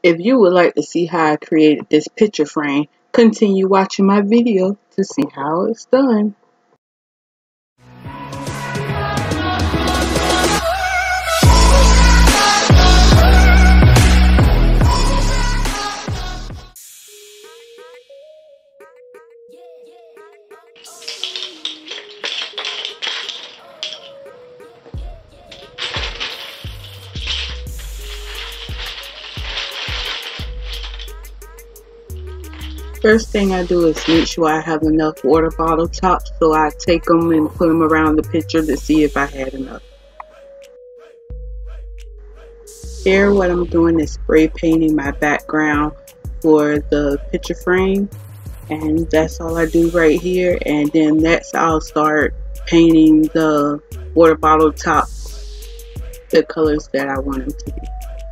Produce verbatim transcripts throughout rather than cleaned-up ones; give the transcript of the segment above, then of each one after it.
If you would like to see how I created this picture frame, continue watching my video to see how it's done. First thing I do is make sure I have enough water bottle tops, so I take them and put them around the picture to see if I had enough. Here what I'm doing is spray painting my background for the picture frame, and that's all I do right here. And then next I'll start painting the water bottle top the colors that I want them to be.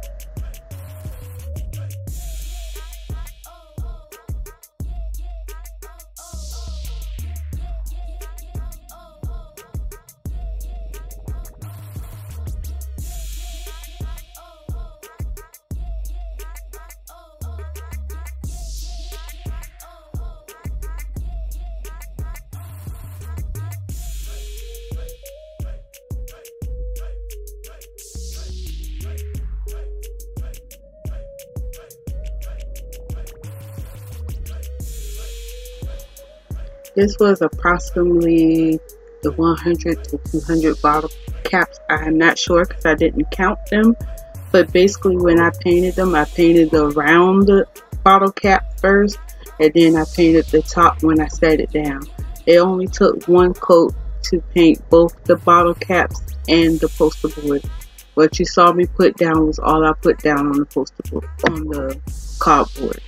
This was approximately the one hundred to two hundred bottle caps. I'm not sure because I didn't count them, but basically when I painted them, I painted around the bottle cap first, and then I painted the top when I set it down. It only took one coat to paint both the bottle caps and the poster board. What you saw me put down was all I put down on the poster board, on the cardboard.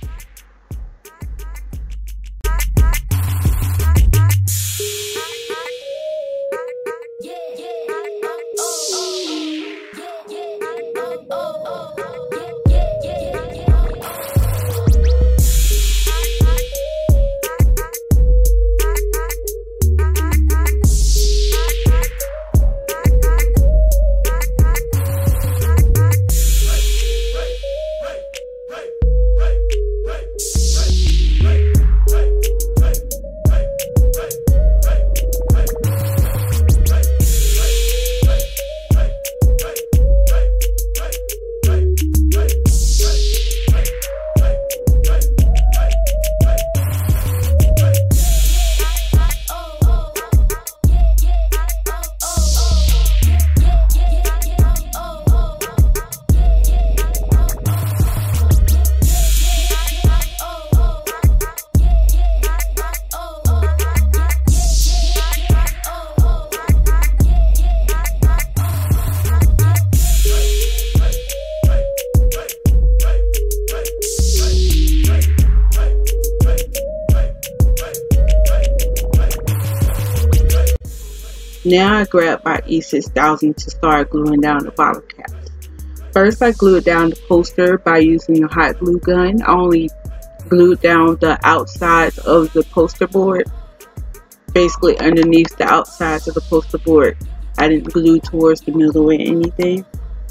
Now I grab my E six thousand to start gluing down the bottle caps. First I glued down the poster by using a hot glue gun. I only glued down the outsides of the poster board, basically underneath the outsides of the poster board. I didn't glue towards the middle or anything.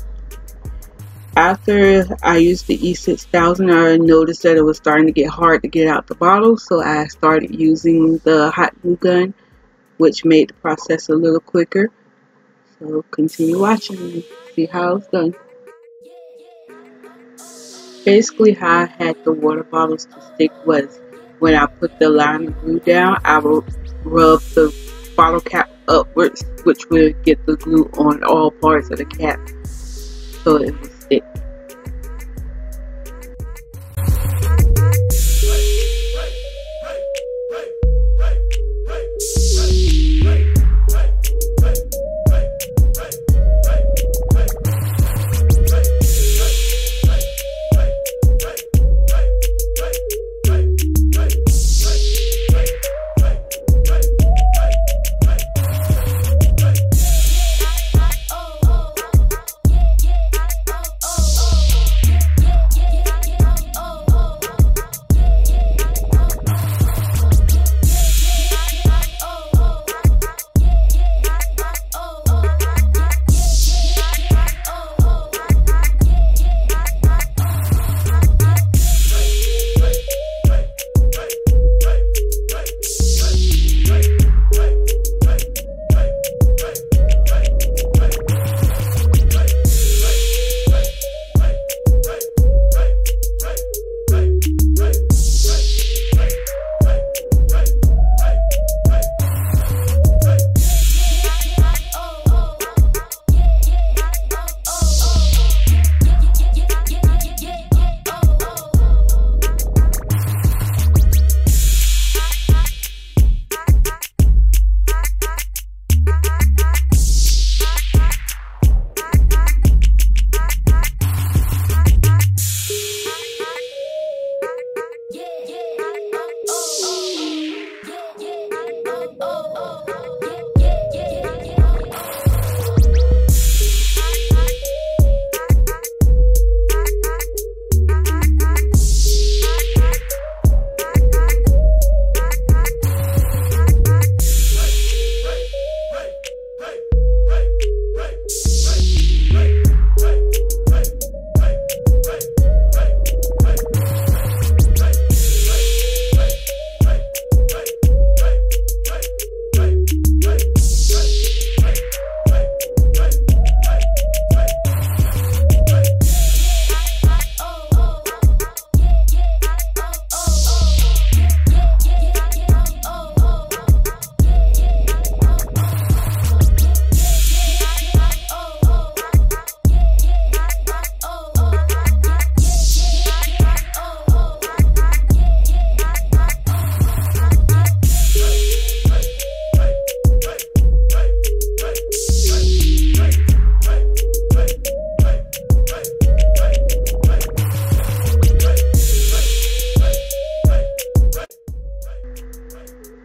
After I used the E six thousand, I noticed that it was starting to get hard to get out the bottle, so I started using the hot glue gun, which made the process a little quicker. So continue watching and see how it's done. Basically how I had the water bottles to stick was when I put the line of glue down, I would rub the bottle cap upwards, which would get the glue on all parts of the cap so it would stick.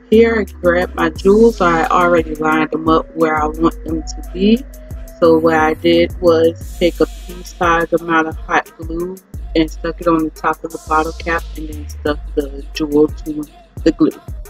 Here I grabbed my jewels. I already lined them up where I want them to be. So what I did was take a pea-sized amount of hot glue and stuck it on the top of the bottle cap and then stuck the jewel to the glue.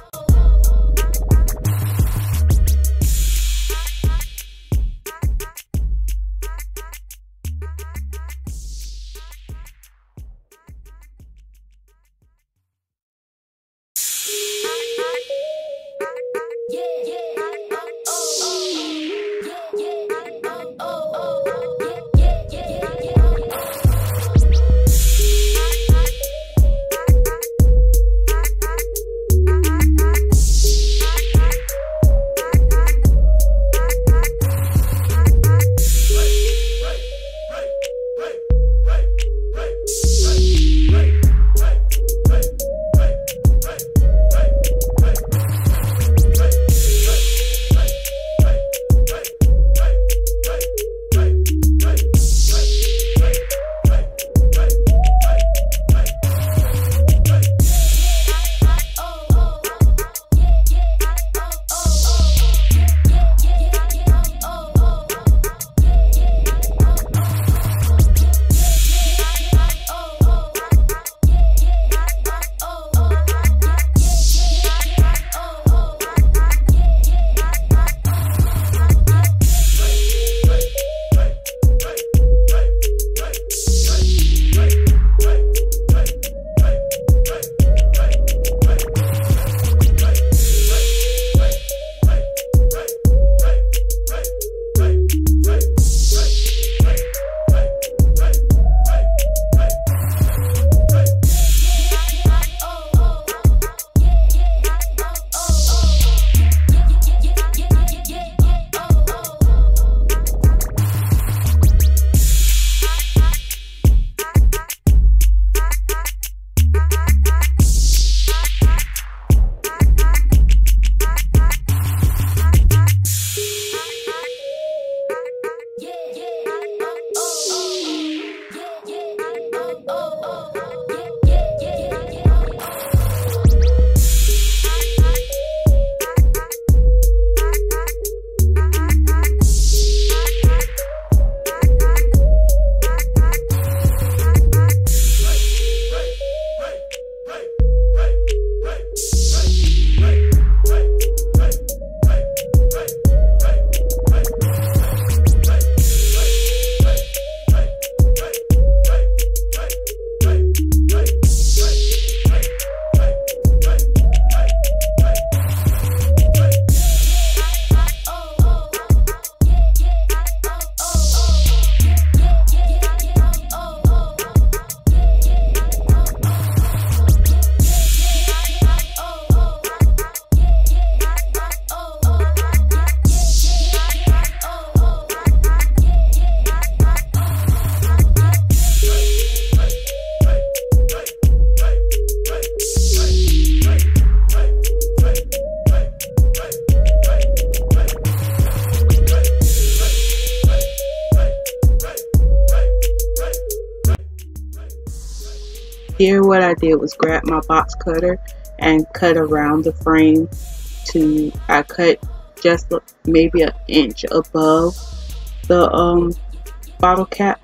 Here what I did was grab my box cutter and cut around the frame to, I cut just maybe an inch above the um, bottle cap.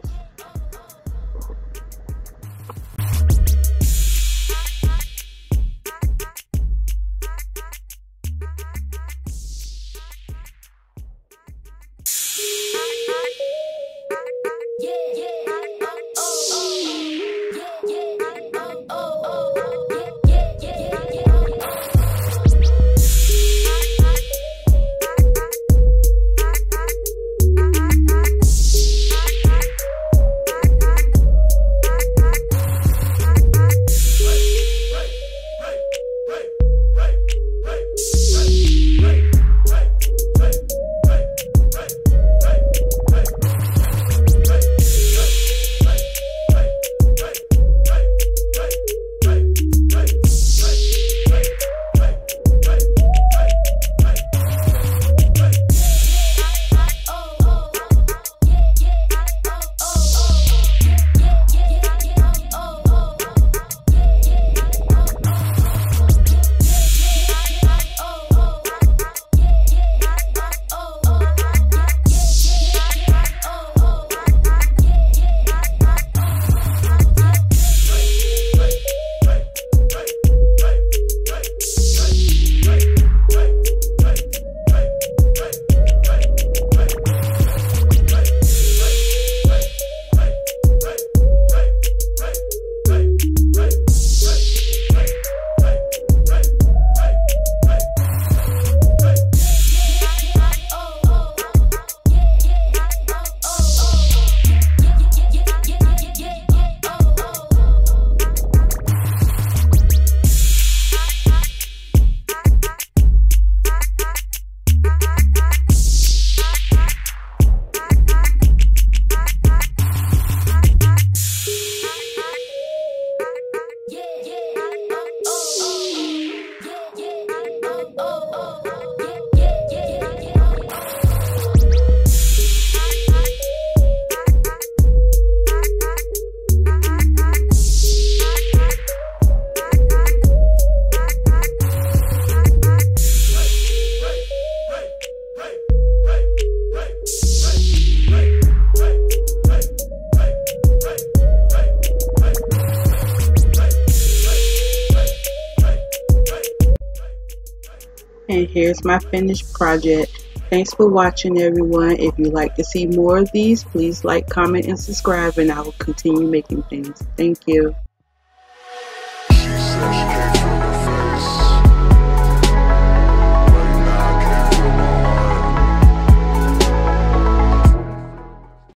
And here's my finished project. Thanks for watching, everyone. If you'd like to see more of these, please like, comment, and subscribe, and I will continue making things. Thank you.